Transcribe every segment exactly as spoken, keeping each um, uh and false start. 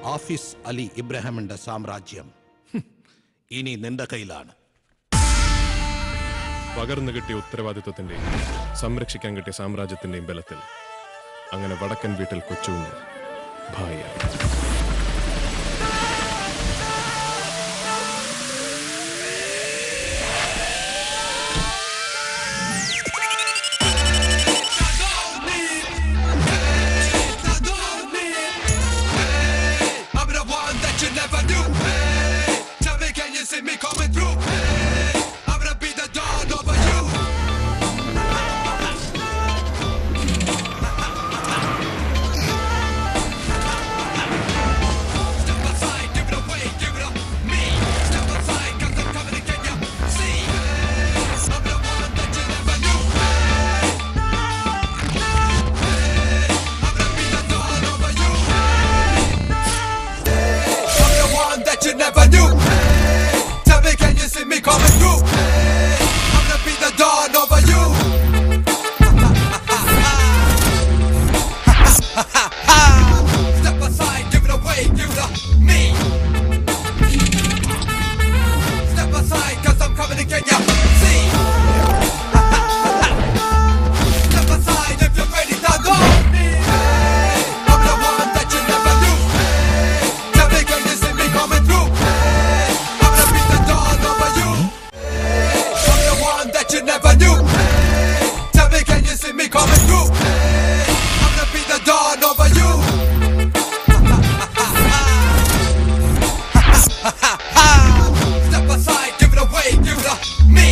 ഹാഫിസ് അലി ഇബ്രാഹിമിന്റെ സാമ്രാജ്യം ഇനി നിന്റെ കയ്യിലാണ്. പകർന്നു കിട്ടിയ ഉത്തരവാദിത്വത്തിന്റെയും സംരക്ഷിക്കാൻ കിട്ടിയ സാമ്രാജ്യത്തിന്റെയും ബലത്തിൽ അങ്ങനെ വടക്കൻ വീട്ടിൽ കൊച്ചുകുഞ്ഞ് ഭായിയായി. You never knew. Tell me, can you see me coming through? I'm gonna be the dawn over you. Step aside, give it away, give it up me. Step aside, cause I'm coming to get ya. See? Step aside if you're ready to go. I'm the one that you never knew. Tell me, can you see me coming through? I'm gonna be the dawn over you. I'm the one that you never knew. Tell me, can you see me coming through? I'm gonna be the dawn over you. Step aside, give it away, give it up me.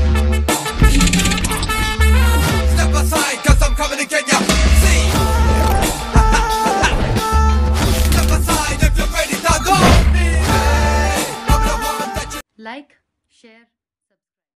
Step aside, cause I'm coming to get ya. See? Step aside if you're ready to go. I'm the one that you Like, share.